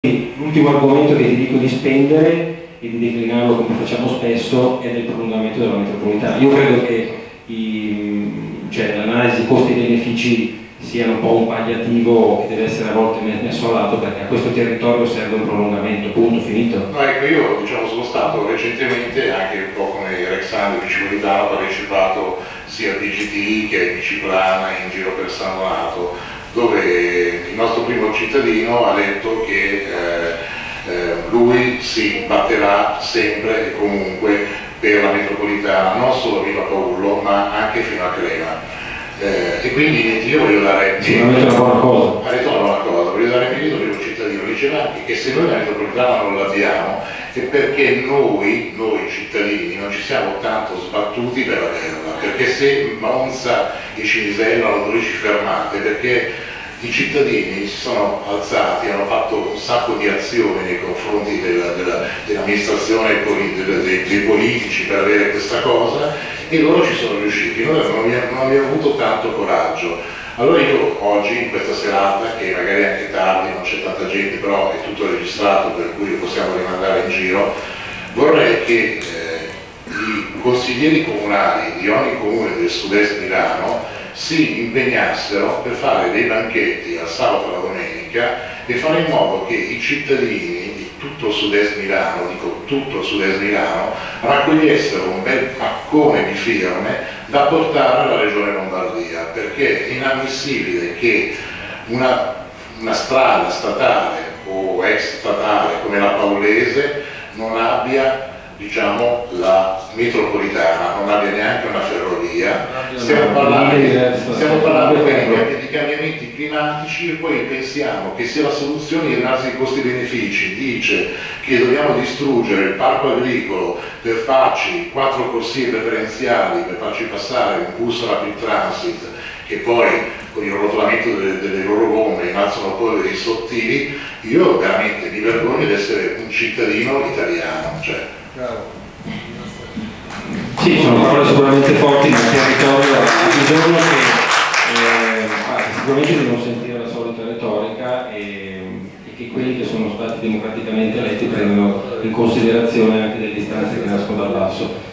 L'ultimo argomento che ti dico di spendere e di declinarlo come facciamo spesso è del prolungamento della metropolitana. Io credo che l'analisi costi-benefici sia un po' un palliativo che deve essere a volte messo a lato, perché a questo territorio serve un prolungamento, punto, finito. No, ecco, io sono stato recentemente, anche un po' come Alexandro Bicipolitano, ho partecipato sia a DGT che a Biciclana in giro per San Donato, dove il nostro primo cittadino ha detto che lui si batterà sempre e comunque per la metropolitana, non solo a Villa Paullo ma anche fino a Crema. E quindi io voglio dare sicuramente una buona cosa. Ha detto una buona cosa, voglio dare merito per un cittadino, diceva anche che se noi la metropolitana non l'abbiamo è perché noi cittadini non ci siamo tanto sbattuti per averla, perché se Monza e Cinisella hanno 12 fermate, perché i cittadini si sono alzati, hanno fatto un sacco di azioni nei confronti dell'amministrazione e dei politici per avere questa cosa, e loro ci sono riusciti. Noi non abbiamo avuto tanto coraggio. Allora io oggi, in questa serata, che magari è anche tardi, non c'è tanta gente, però è tutto registrato, per cui lo possiamo rimandare in giro, vorrei che i consiglieri comunali di ogni comune del sud-est Milano si impegnassero per fare dei banchetti al sabato e alla domenica e fare in modo che i cittadini di tutto il sud-est Milano, dico tutto il sud-est Milano, raccogliessero un bel paccone di firme da portare alla Regione Lombardia, perché è inammissibile che una strada statale o ex statale come la Paulese non abbia, diciamo, la metropolitana, non abbia neanche una ferrovia. Stiamo parlando di cambiamenti climatici e poi pensiamo che sia la soluzione di analisi costi-benefici dice che dobbiamo distruggere il parco agricolo per farci 4 corsie preferenziali, per farci passare un bus rapid transit che poi con il rotolamento delle loro gomme innalzano polveri sottili. Io veramente mi vergogno di essere un cittadino italiano. Sì, sono parole sicuramente forti, ma il territorio ha bisogno sicuramente di non sentire la solita retorica e che quelli che sono stati democraticamente eletti prendano in considerazione anche le distanze che nascono dal basso.